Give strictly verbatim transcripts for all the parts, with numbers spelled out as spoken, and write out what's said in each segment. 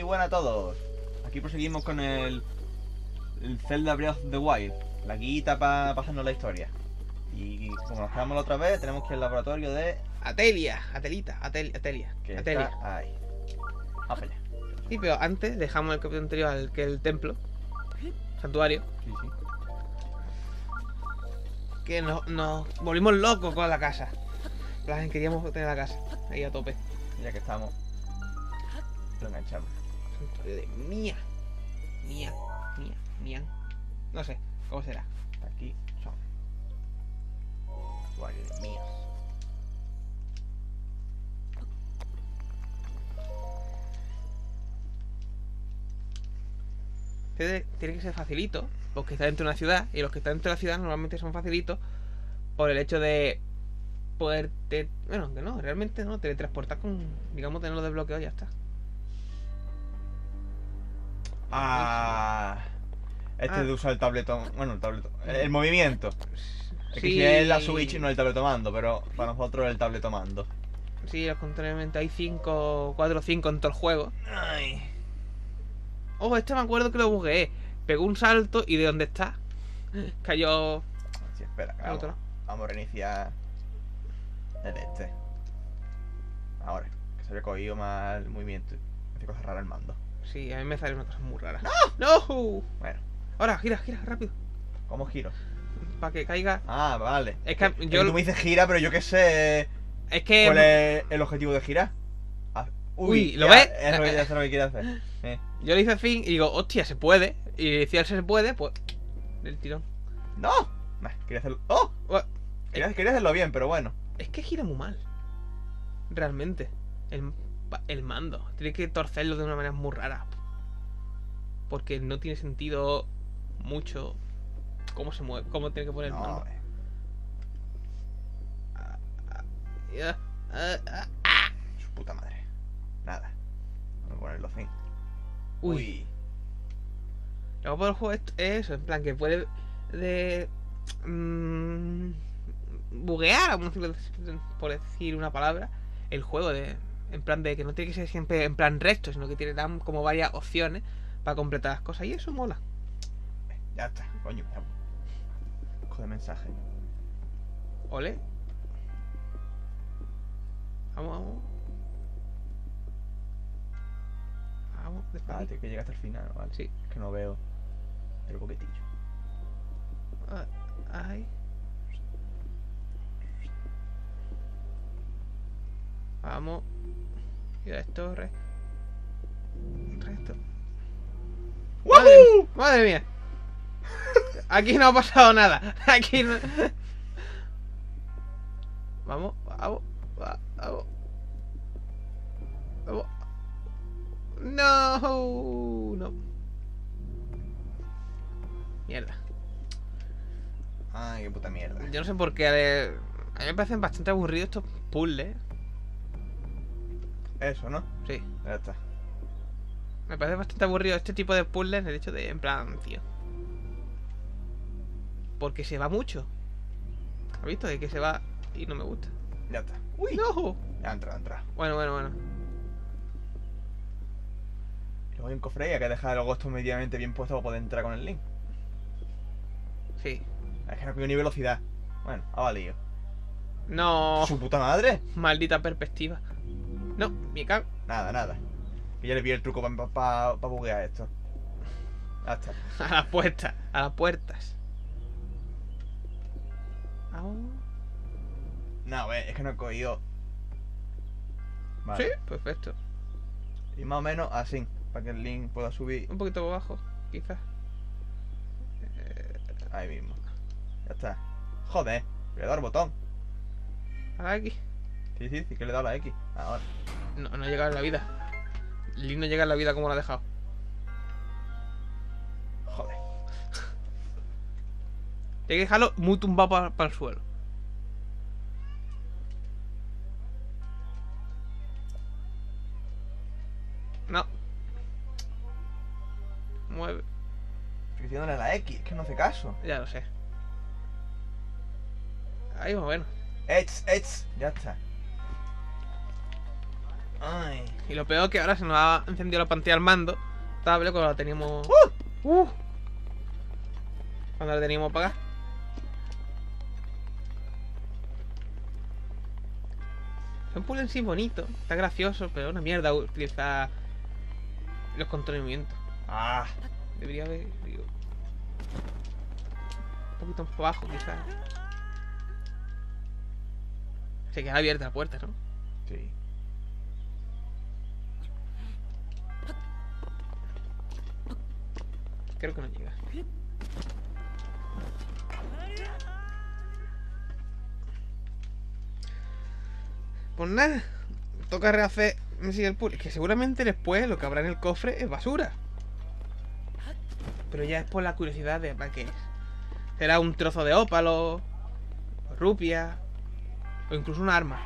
buenas a todos. Aquí proseguimos con el, el Zelda Breath of the Wild, la guita para pasarnos la historia. Y como nos quedamos la otra vez, tenemos que ir al laboratorio de... Atelia, Atelita, Atel, Atelia, que Atelia. está ahí. Vamos allá. Sí, pero antes dejamos el capítulo anterior al que el templo, santuario, Sí, sí. que nos, nos volvimos locos con la casa. En plan, queríamos tener la casa ahí a tope. Ya que estamos, lo enganchamos. Santuario de Mía, Mía, Mía, Mía. No sé, ¿cómo será? Aquí son. Santuario de míos. Tiene, tiene que ser facilito, porque está dentro de una ciudad, y los que están dentro de la ciudad normalmente son facilitos por el hecho de poder, te, bueno, que no, realmente no, teletransportar con, digamos, tenerlo desbloqueado y ya está. Ah, este Ah. de usar el tabletón, bueno, el tabletón, el, el movimiento. Es que Sí. si es la Switch no el tabletomando, pero para nosotros es el tabletomando. Sí, contrariamente hay cinco, cuatro o cinco en todo el juego. Ay. Oh, este me acuerdo que lo bugueé. Pegó un salto y de dónde está cayó Sí, espera, que al vamos, otro lado. vamos a reiniciar el este. Ahora, que se había cogido mal el movimiento. Me hace cosas raras el mando. Sí, a mí me sale una cosa muy rara. ¡No! Bueno, Ahora, gira, gira, rápido. ¿cómo giro? Para que caiga. Ah, vale. Es que Es que yo. tú me dices gira, pero yo qué sé. Es que. ¿Cuál es el objetivo de girar? Ah, Uy, ¿lo ya, ves? Es lo que, ya sé lo que quiere hacer. Eh. Yo le hice fin y digo, hostia, se puede. Y decía, se puede, pues. Del tirón. ¡No! Nah, quería hacerlo. ¡Oh! Ua- Quería, quería hacerlo bien, pero bueno. Es que gira muy mal. Realmente. El, el mando. Tiene que torcerlo de una manera muy rara. Porque no tiene sentido mucho cómo se mueve, cómo tiene que poner el No, mando. eh. Ya, ah, ah, ah. Su puta madre. Nada. Vamos a ponerlo fin. Uy. Lo que del juego es es eso, en plan que puede de mmm, buguear, vamos a decirlo, por decir una palabra, el juego de en plan de que no tiene que ser siempre en plan recto, sino que tiene dan como varias opciones para completar las cosas y eso mola. Ya está, coño. Ya. Busco de mensaje. Ole. Vamos, vamos. Vamos, Ah, despacito. tiene que llegar hasta el final, ¿vale? Sí. Es que no veo el boquetillo. Ah, Ay. Vamos. Y esto, re. Resto. Madre, ¡Wahoo! madre mía. Aquí no ha pasado nada. Aquí no. Vamos, vamos, va- vamos. Vamos. No, no. Mierda. Ay, qué puta mierda. Yo no sé por qué. eh, A mí me parecen bastante aburridos estos puzzles. Eso, ¿no? Sí. Ya está. Me parece bastante aburrido este tipo de puzzles. El hecho de, en plan, tío. Porque se va mucho. ¿Has visto? De que se va y no me gusta. Ya está. ¡Uy! ¡No! Ya entra, entra. Bueno, bueno, bueno. Luego hay un cofre ahí, hay que dejar el agosto medianamente bien puesto para poder entrar con el link. Sí. Es que no cogido ni velocidad. Bueno, ha valido. No. ¡Su puta madre! Maldita perspectiva. No, me cago. Nada, nada. Que ya le pillé el truco para pa, pa, pa buguear esto. Ya está. A las puertas. A las puertas. Au. No, eh, es que no he cogido. Vale. Sí, perfecto. Y más o menos así. Para que el link pueda subir Un poquito por abajo, quizás. Eh, ahí mismo. Ya está. Joder, le he dado al botón. a la X. Sí, sí, sí que le he dado a la X. Ahora. No, no llega en la vida. Link no llega en la vida como lo ha dejado. Joder. Hay que dejarlo muy tumbado para, para el suelo. No. Mueve. Estoy diciéndole a la X, es que no hace caso. Ya lo sé. Ahí más bueno. Ets, ets. Ya está. Ay. Y lo peor es que ahora se nos ha encendido la pantalla al mando. Tablet cuando la teníamos. ¡Uh! Uh, cuando la teníamos apagada. Es un puzzle en sí bonito, está gracioso, pero es una mierda utilizar los controles de movimiento. Ah. Debería haber. Digo, un poquito más abajo, quizás. Se queda abierta la puerta, ¿no? Sí. Creo que no llega. Pues nada, toca rehacer el puzzle. Que seguramente después lo que habrá en el cofre es basura. Pero ya es por la curiosidad de para qué es. Será un trozo de ópalo, o rupia, o incluso un arma.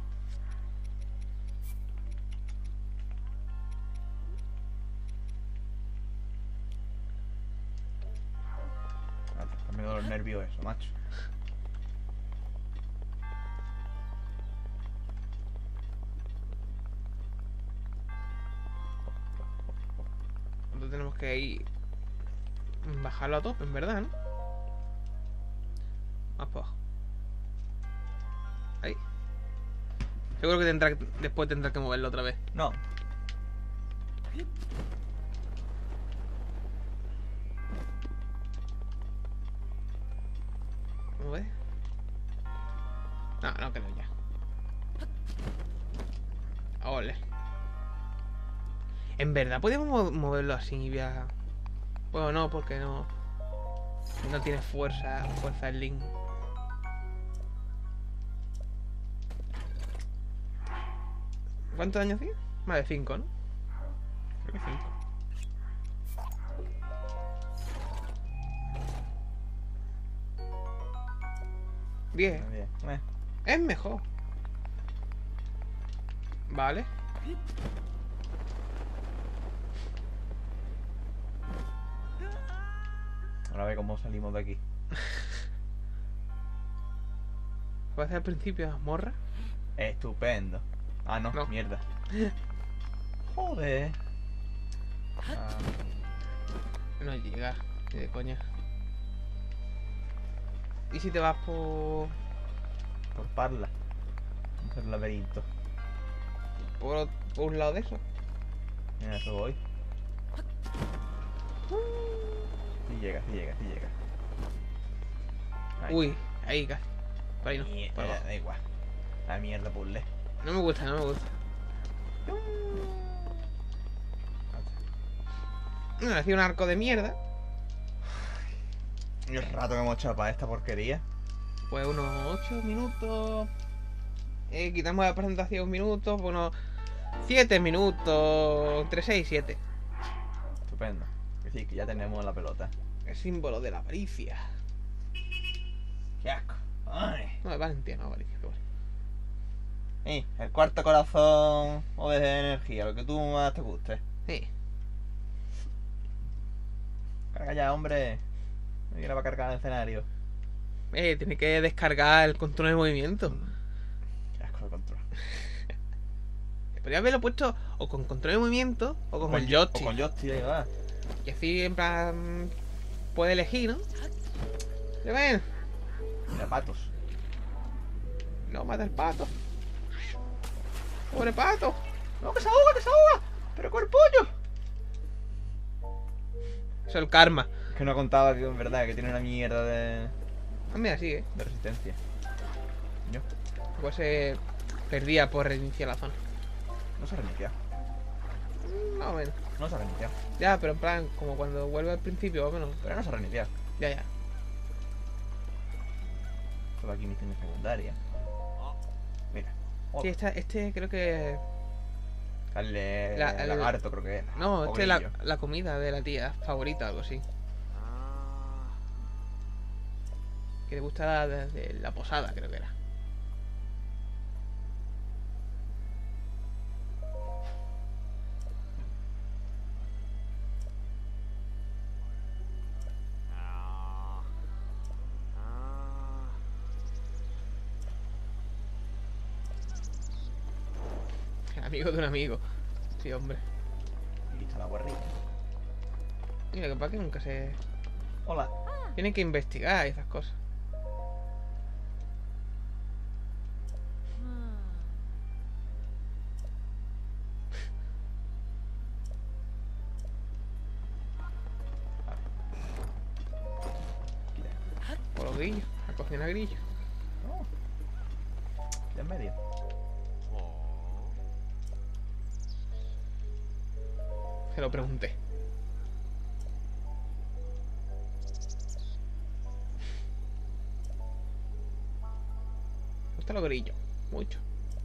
Me da los nervios eso, macho. Entonces tenemos que ir. Bajarlo a tope, en verdad, ¿no? Más para abajo. Ahí. Seguro que tendrá, después tendrá que moverlo otra vez. No. ¿Cómo ves? No, no creo ya. Ole. En verdad, podemos mo- moverlo así y viajar. Bueno, no, porque no. No tiene fuerza, fuerza el link. ¿Cuántos daño hacía? Más de cinco, ¿no? Creo que cinco. diez. Bien. Eh. Es mejor. Vale. Ahora ve cómo salimos de aquí. ¿Va a hacer al principio morra? Estupendo. Ah, no, No. mierda. Joder. Ah, No llega. Ni de coña. ¿Y si te vas por. por parla. Vamos a hacer el laberinto. por, por un lado de eso? Mira, eso voy. Sí llega, sí llega, sí llega. Ahí. Uy, ahí casi. Por ahí no. Mierda, Por abajo. da igual. La mierda, puzzle. No me gusta, no me gusta. No, hacía un arco de mierda. Y el rato que hemos echado para esta porquería. Pues unos ocho minutos. Eh, quitamos la presentación un minuto. Pues unos siete minutos. Entre seis y siete. Estupendo. Que sí, que ya tenemos la pelota. El símbolo de la avaricia. Qué asco. Ay. No, de valentía, no avaricia. Qué bueno. Eh, el cuarto corazón o de energía, lo que tú más te guste. Sí. Carga ya, hombre. Me viene para cargar el escenario. Eh, tiene que descargar el control de movimiento. Qué asco de control. Podría haberlo puesto o con control de movimiento o con, el O joystick. con joystick, ahí va. Y así en plan puede elegir, ¿no? Pero bueno, Mira, patos. no mata el pato. Pobre pato. ¡No, que se ahoga, que se ahoga! ¡Pero con el pollo! Eso es el karma. Es que no contaba que en verdad que tiene una mierda de, Ah, mira, sigue. de resistencia. Yo. Pues se perdía por reiniciar la zona. No se ha reiniciado. Mm, Más o menos. No se ha reiniciado. Ya, pero en plan, como cuando vuelve al principio, o menos. Pero no se ha reiniciado. Ya, ya. Solo aquí misión secundaria. Mira. Oh, Sí, esta, este creo que. Dale, La- el- lagarto creo que era. No, O este es la, grillo. la comida de la tía favorita, algo así. Que le gusta la de, de la posada, creo que era. amigo de un amigo. Sí, hombre. Y está la guarrilla. Y lo que pasa es que nunca se... Hola. Tienen que investigar y esas cosas. Por los grillos, a cocinar grillos. Oh. Ya en medio. Se lo pregunté. Me gustan los grillos, mucho.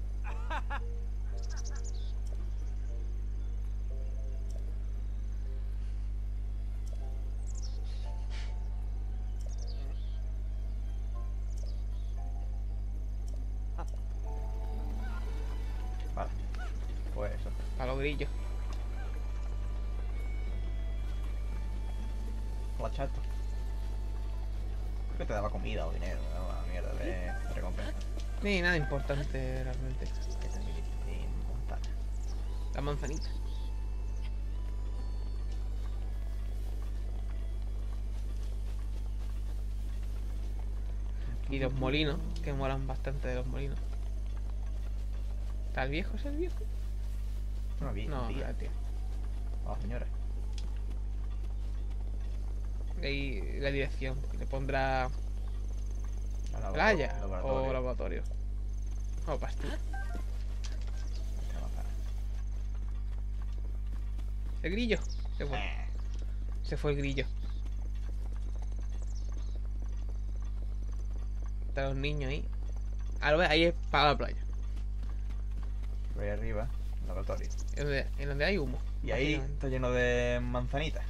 Vale. Pues eso. Para los grillos. Hola, chato. Creo que te daba comida o dinero, ¿no? Una mierda de recompensa. Ni nada importante realmente. Que también en montaña. La manzanita. Y los molinos, que molan bastante de los molinos. ¿Está el viejo? ¿Es el viejo? No, vi, No, día. la tía. Hola, señora. Y la dirección, que le pondrá La playa laboratorio. o laboratorio. O pastilla. Esta manzana. El grillo. Se fue. Eh. Se fue el grillo. Están los niños ahí. Ah, lo ves, ahí es para la playa. Voy arriba, laboratorio. En donde, en donde hay humo. Y ahí básicamente. está lleno de manzanitas.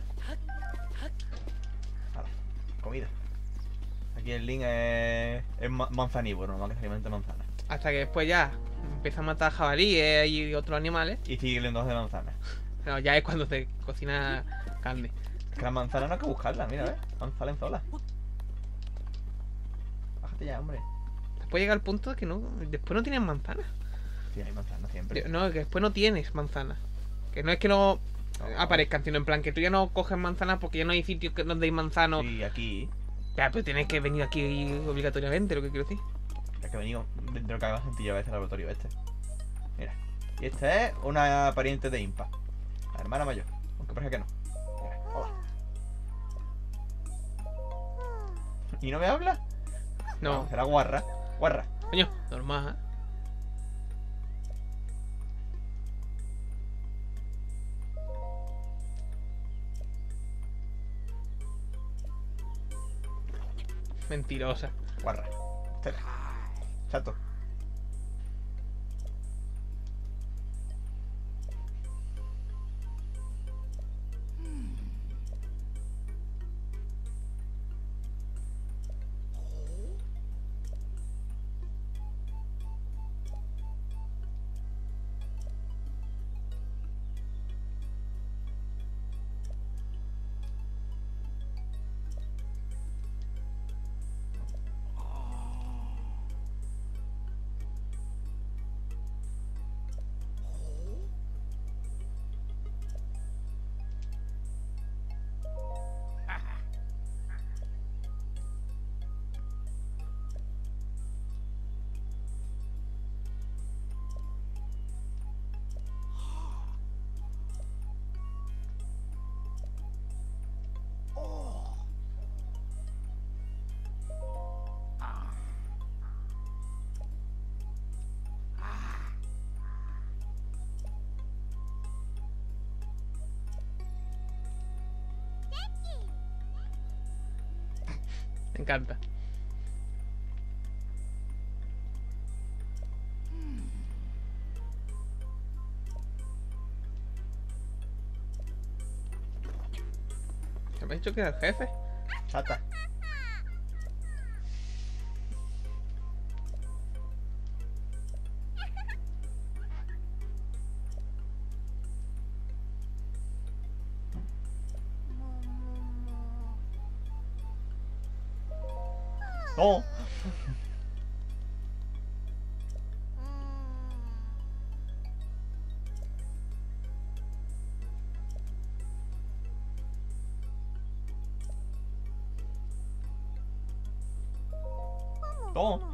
Vale, comida. Aquí el link es, es ma- manzanívoro, normal que se alimente manzana. Hasta que después ya empieza a matar jabalíes y otros animales. Y sigue leyendo de manzana. No, ya es cuando se cocina carne. Es que las manzanas no hay que buscarlas, mira, ¿ves? Salen solas. Bájate ya, hombre. Después llega el punto de que no. Después no tienes manzanas. Sí, hay manzanas siempre. No, que después no tienes manzanas. Que no es que no No. aparezcan, sino en plan que tú ya no coges manzanas porque ya no hay sitios que- donde hay manzanos. Sí, aquí. Ya, pero tienes que venir aquí obligatoriamente, lo que quiero decir. Es que he venido dentro de cada sencilla vez al laboratorio este. Mira. Y esta es una pariente de Impa. La hermana mayor. Aunque parece que no. Mira, hola. ¿Y no me habla? No, Será guarra. Guarra. coño, normal. ¿eh? Mentirosa. Guarra. Espera. Chato. Me encanta. ¿Se me ha dicho que era el jefe? Chata. No. ¿Cómo?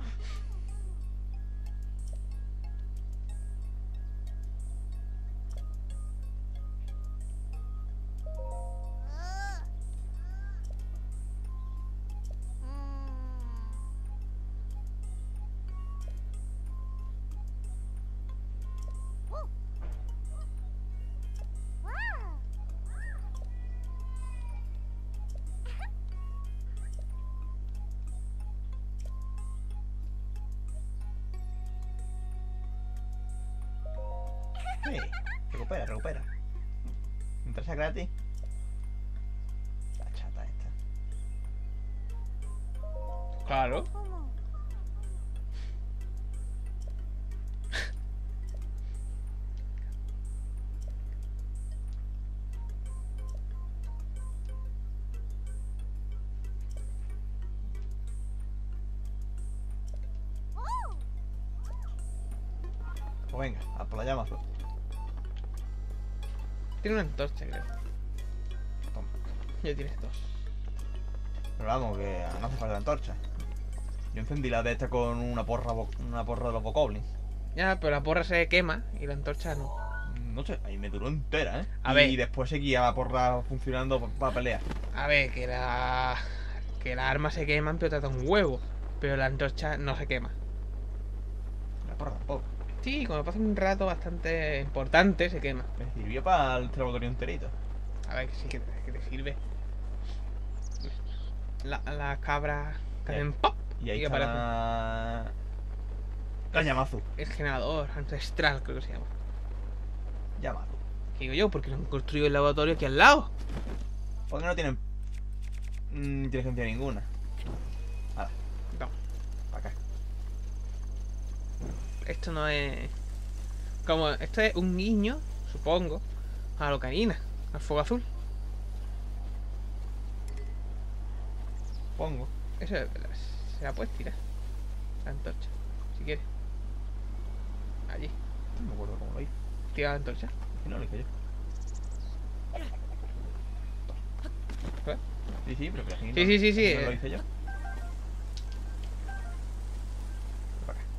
Sí, recupera, recupera. Mientras sea gratis. La chata esta. Claro. Pues venga, a por la llama azul. Tiene una antorcha, creo. Toma. Ya tienes dos. Pero vamos, que no hace falta la antorcha. Yo encendí la de esta con una porra, bo- una porra de los bokoblins. Ya, pero la porra se quema y la antorcha no. No sé, ahí me duró entera, ¿eh? A y ver. después seguía la porra funcionando para pelear. A ver, que la. Que las armas se queman, pero trata un huevo. Pero la antorcha no se quema. La porra tampoco. Sí, cuando pasa un rato bastante importante, se quema. Me sirvió para el laboratorio enterito. A ver, que sí que te, que te sirve. La, la cabra caen pop. Y ahí y está aparece. la... la llama azul. El generador ancestral, creo que se llama. Llama azul. ¿Qué digo yo? Porque lo han construido el laboratorio aquí al lado. Porque no tienen mm, inteligencia ninguna. Ahora, No, para acá. esto no es. Como, esto es un guiño, supongo, a la Ocarina, al fuego azul. Pongo. Eso es- se la puedes tirar. La antorcha, si quieres. Allí, No me acuerdo cómo lo hice. tira la antorcha. Si no lo hice yo. ¿Eh? Sí, sí, pero que así no, Sí, sí, sí, sí, así no lo eh. hice yo. Para acá.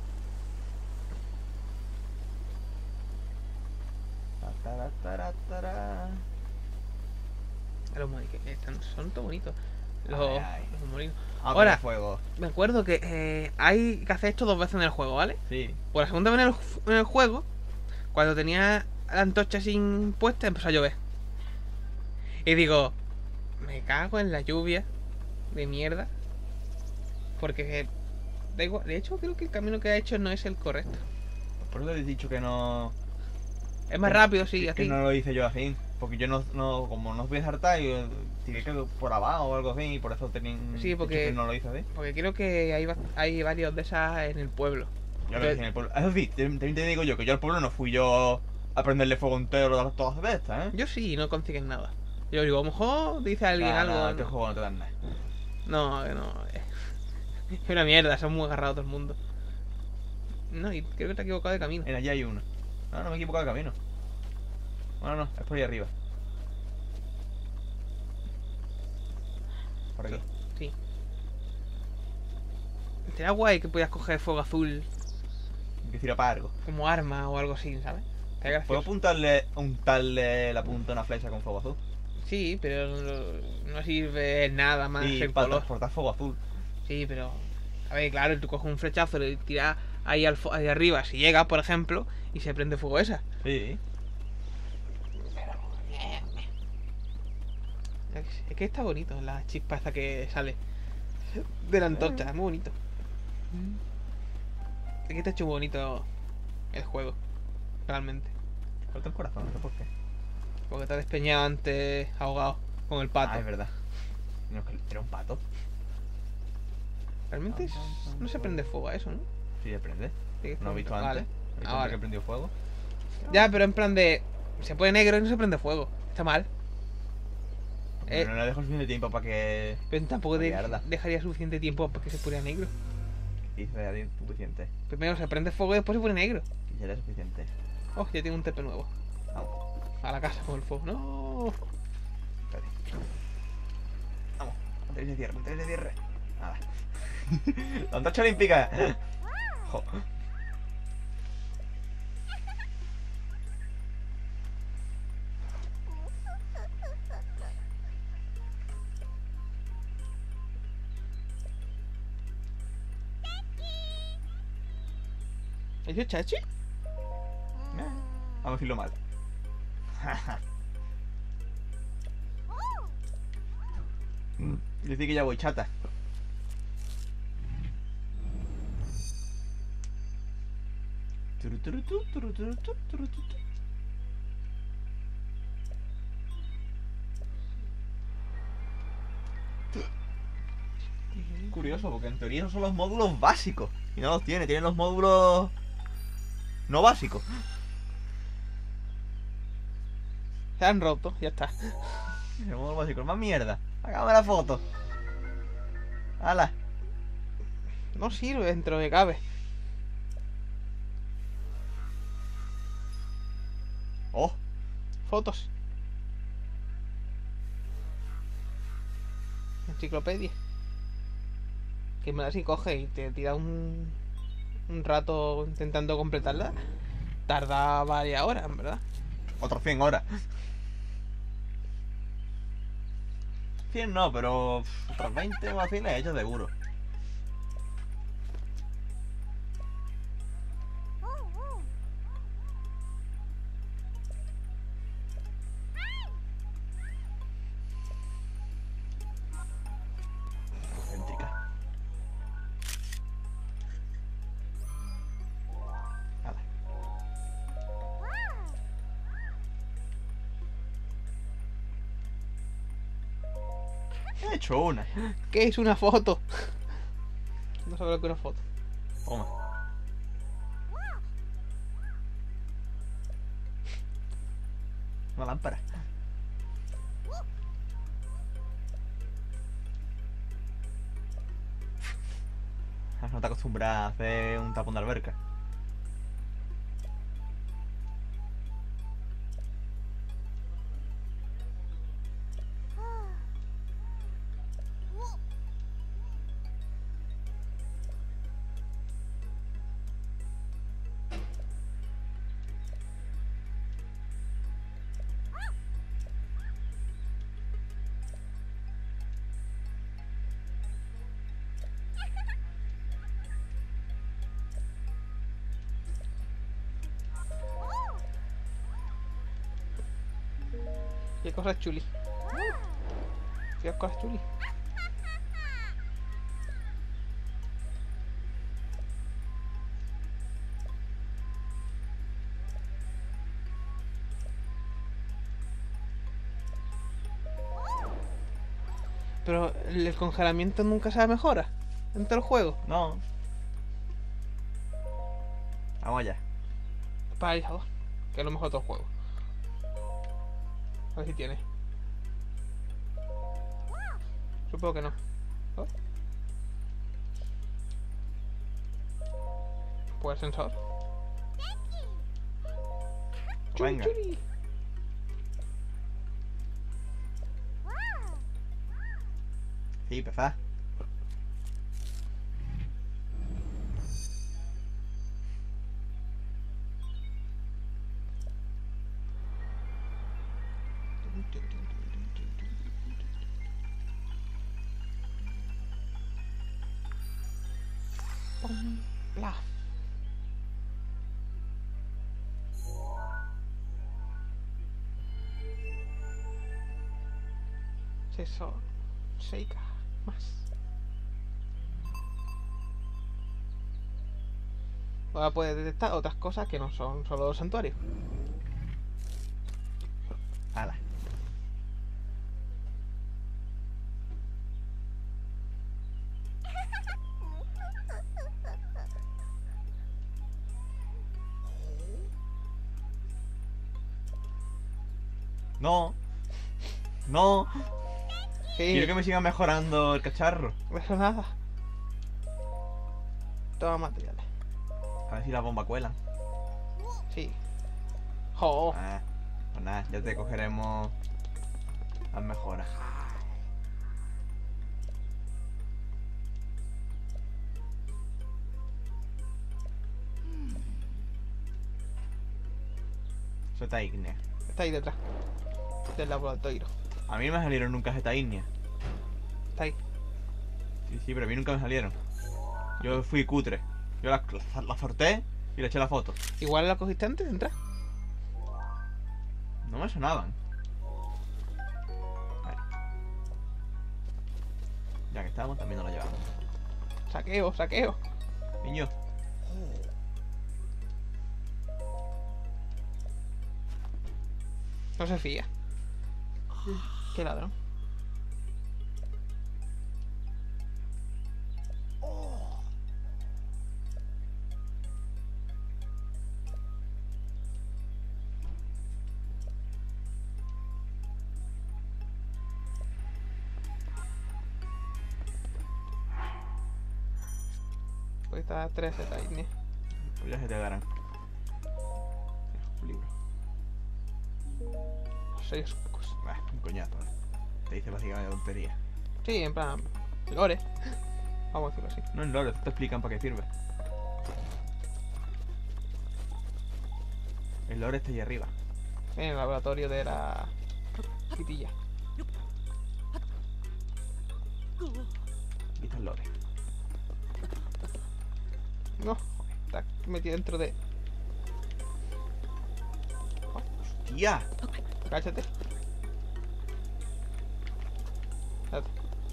Ta, tara, tara, tara. Los molinos, que están, son todo bonitos. Los, Ay, ay. los molinos. Ah, Ahora- pero fuego. Me acuerdo que eh, hay que hacer esto dos veces en el juego, ¿vale? Sí. Por la segunda vez en el, ju- en el juego, cuando tenía la antorcha sin puesta, empezó a llover. Y digo, me cago en la lluvia de mierda. Porque, eh, da igual. De hecho, creo que el camino que ha hecho no es el correcto. Por eso te he dicho que no. Es más que- rápido, sí, que, así. que no lo hice yo así. Porque yo no, no como no os voy a hartar, yo tiré creo que por abajo o algo así. Y por eso tenía. Sí, dicho porque- que no lo hice así. Porque creo que hay, ba- hay varios de esas en el pueblo. Yo lo hice en el pueblo. Eso sí, también te digo yo que yo al pueblo no fui yo a prenderle fuego entero a todas las estas, ¿eh? Yo sí, no consigues nada. Yo digo, a lo mejor dice alguien Nah, algo. nah, no. este juego no te dan nada. No, que no. eh. Es una mierda, son muy agarrados todo el mundo. No, y creo que te has equivocado de camino. En allí hay uno. No, no me he equivocado de camino. Bueno, no, es por ahí arriba. Por aquí. Sí. Sería guay que pudieras coger fuego azul Que tira para algo. como arma o algo así, ¿sabes? Estaría ¿Puedo gracioso. apuntarle, untarle la punta a una flecha con fuego azul? Sí, pero no, no sirve nada más Y el para color. transportar fuego azul. Sí, pero. A ver, claro, tú coges un flechazo, le tiras ahí, al fo- ahí arriba, si llega, por ejemplo, y se prende fuego esa. Sí. Es que está bonito la chispa esta que sale de la antorcha, es muy bonito. Es que está hecho muy bonito el juego, realmente. Falta el corazón, no sé por qué. Porque te has despeñado antes ahogado con el pato. Ah, es verdad. No, es que era un pato. Realmente es- no se prende fuego a eso, ¿no? Sí, se prende. Sí, es ¿No has visto vale. antes? ¿Has visto Ah, antes vale. que prendió fuego? Ya, pero en plan de. Se pone negro y no se prende fuego. Está mal. Porque Eh. no le dejo suficiente tiempo para que Pero tampoco de- Mierda. dejaría suficiente tiempo para que se pusiera negro. hice suficiente. Primero se prende fuego y después se pone negro. Y ya era suficiente. Oh, ya tengo un T P nuevo. Vamos, A la casa con el fuego. No. espérate. Vamos, mantenerse de cierre, mantenerse de cierre. Nada. La antorcha olímpica. Jo. ¿Es el chachi? Eh, Vamos a decirlo mal. Dice que ya voy, chata. Turu, turu, tu, turu, turu, tu, turu, tu, tu. Curioso, porque en teoría esos son los módulos básicos. Y no los tiene, tienen los módulos no básicos. Se han roto, ya está. El módulo básico, más mierda. Hágame la foto. ¡Hala! No sirve dentro de cabe. ¡Oh! Fotos. Enciclopedia. Que me la si coge y te tira un, un rato intentando completarla. Tarda varias horas, en verdad. Otros cien horas. cien no, pero pff, otras veinte o así le he hecho seguro. Céntrica. Hala. He hecho una. ¿Qué es una foto? No sabe lo que es una foto. Toma. Una lámpara. No te acostumbras a hacer un tapón de alberca. ¿Qué cosas chuli? ¿Qué cosas chuli? Pero el congelamiento nunca se mejora en todo el juego. No. Vamos allá. Paralizador, que es lo mejor de todo el juego. A ver si tiene. Supongo que no. ¿Oh? Pues sensor. Chuli, Venga. chuli. Sí, pezá. Pum, bla. Sensor. Seika. Más. Ahora puedes detectar otras cosas que no son solo los santuarios. Hala. No. No. Sí, Quiero que me siga mejorando el cacharro. eso nada. Toma materiales. A ver si las bombas cuelan. Sí. Jo. Ah, pues nada, ya te cogeremos las mejoras. Zeta ígnea. Está ahí detrás. Del laboratorio. A mí no me salieron nunca Zeta ígnea. Está ahí. Sí, sí, pero a mí nunca me salieron. Yo fui cutre. Yo la, la, la sorté y le eché la foto. Igual la cogiste antes de entrar. No me sonaban. Vale. Ya que estábamos, también nos la llevamos. Saqueo, saqueo. Niño. No se fía. Qué ladrón. Pues está tres Z ahí, ¿eh? Pues ya se te agarran. Un libro. Seis cosas. Bah, un coñazo. ¿Eh? Te dice básicamente tontería. Sí, en plan. Lore. Vamos a decirlo así. No es lore, te explican para qué sirve. El lore está ahí arriba. En el laboratorio de la quitilla. Aquí está el lore. No, está metido dentro de. ¡Hostia! Cállate. Espérate.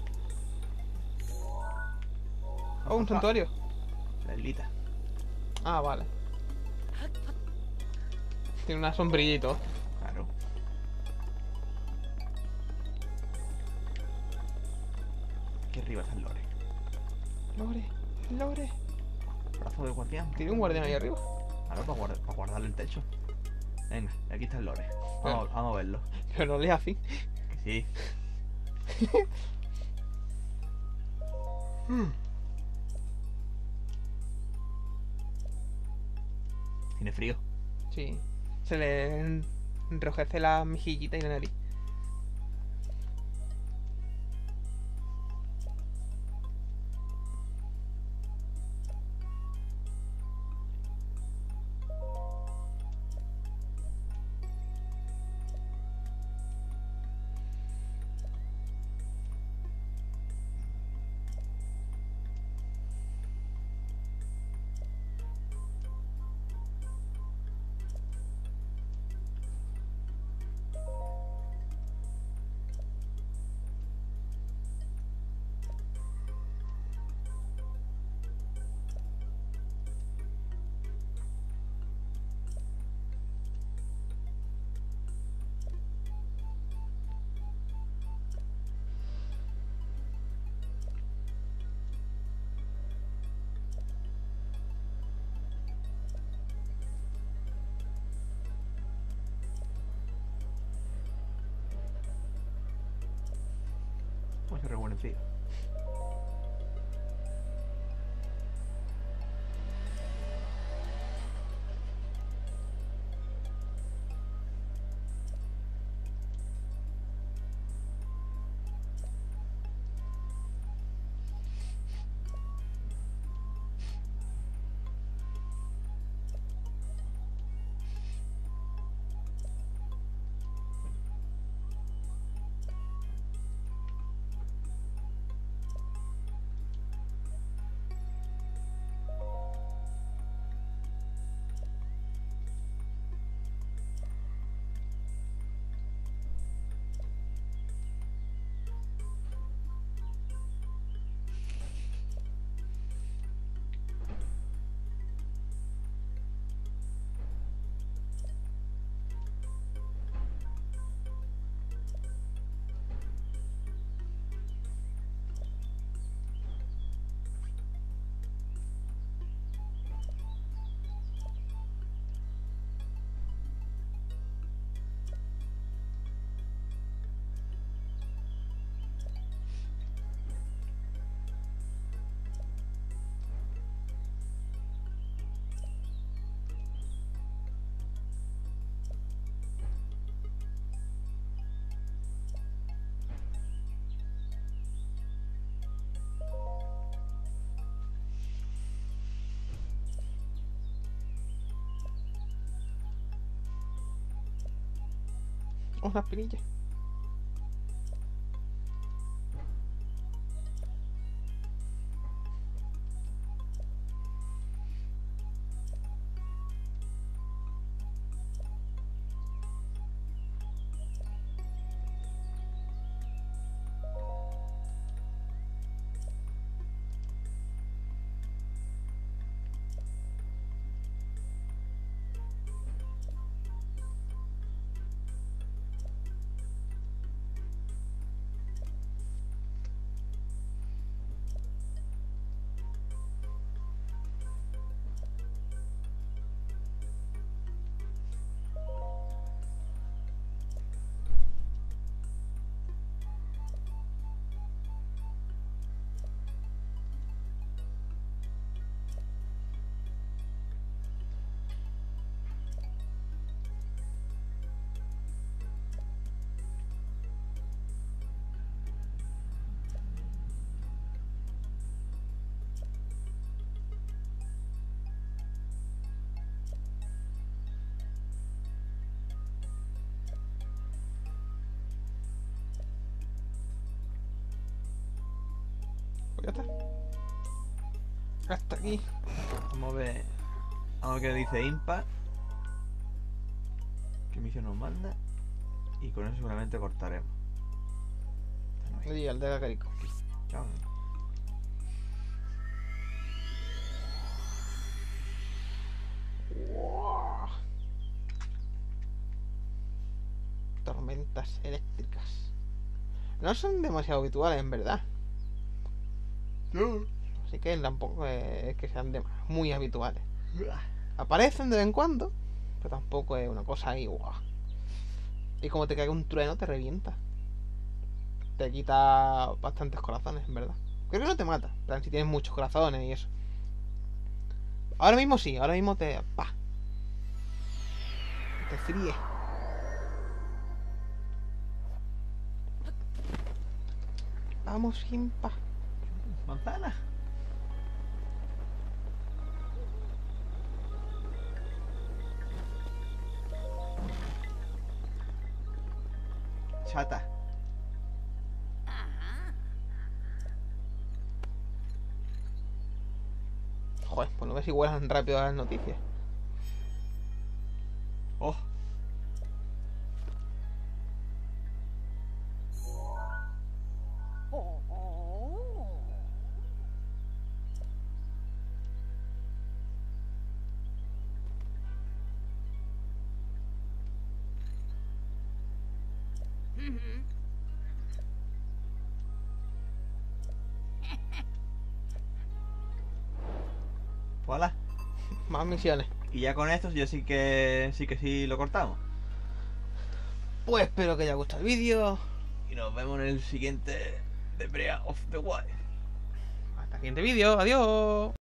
Oh, un santuario. La islita. Ah, vale. Tiene una sombrilla y todo. Claro. Aquí arriba está el lore. Lore, Lore. Brazo del guardián. Tiene un guardián ahí arriba. Claro, para, guardar, para guardarle el techo. Venga, aquí está el lore. Vamos, Bueno. vamos a verlo. Pero no le así. Que sí. Tiene frío. Sí. Se le en- enrojece la mejillita y la nariz. Vamos a rejuvenecido. Una espinilla. Ya está. Hasta aquí. Vamos a ver. Vamos a ver qué dice Impa. ¿Qué misión nos manda? Y con eso seguramente cortaremos. Y al de Cacarico. Chao. Wow. Tormentas eléctricas. No son demasiado habituales, en verdad. No. Así que tampoco es que sean de- muy habituales. Aparecen de vez en cuando, pero tampoco es una cosa ahí, guau. Y como te caiga un trueno, te revienta. Te quita bastantes corazones, en verdad. Creo que no te mata, en plan, si tienes muchos corazones y eso. Ahora mismo sí, ahora mismo te... pa. Te fríe. Vamos, Impa. Manzana. Chata. Joder, pues no ves si vuelan rápido las noticias. Oh. Hola. Más misiones. Y ya con esto yo sí que sí que sí lo cortamos. Pues espero que haya gustado el vídeo. Y nos vemos en el siguiente The Breath of the Wild. Hasta el siguiente vídeo. Adiós.